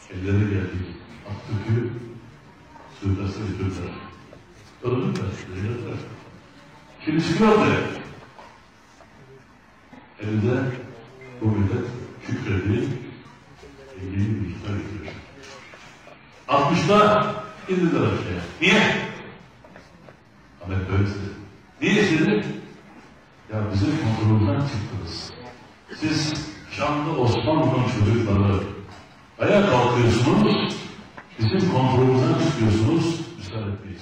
Ellerine geldik. Atatürk'ü suikasta götürdüler. Öldürdüler. Şimdi çıkıyor ortaya. Elinde bu millet kükredi, ilgili bir ihtar getiriyor. 60'da indiler aşağıya. Niye? Ahmet Bey size. Niye şimdi? Ya bizim kontrolümüzden çıktınız. Siz Şanlı Osmanlı'nın çocukları ayağa kalkıyorsunuz, bizim kontrolümüzden çıkıyorsunuz, müsaade etmeyiz.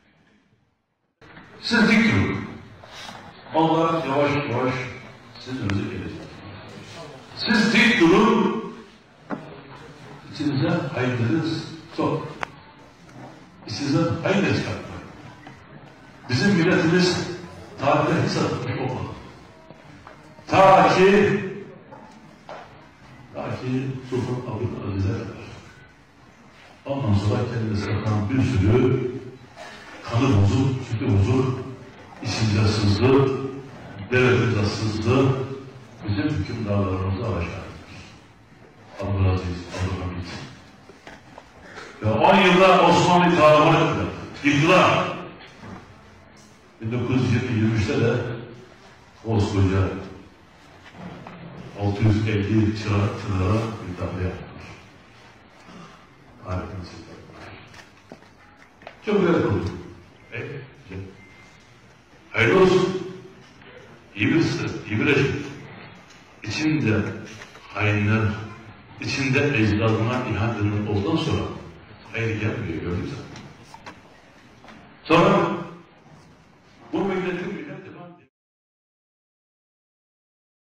Siz dik durun. Allah yavaş yavaş sizin önünüze gelecek. Siz dik durun, içinize hayırlarınız çok. İçinizden hayırla çıkartmayın. Bizim milletimiz tarihte hiç satılmış olmadı. Ta ki Sultan Abdülaziz'e kadar. Ondan sonra kendine satan bir sürü kanı bozuk, sütü bozuk, içince sızdı, devletimize sızdı, bizim hükümdarlarımızı aşağı etmiş. Abdülaziz, Abdülhamid. Ve 10 yılda Osmanlı kahraman ettiler. Yıktılar. 1923'te de koskoca 650 çınara müdahale yaptılar. Harika bir çok güzel kurdu. Hayırlı olsun. İyi birisi, iyi bir rejim. İçinde hainler, içinde ecdadına ihanet edilen olduktan sonra hayır gelmiyor, gördünüz mü?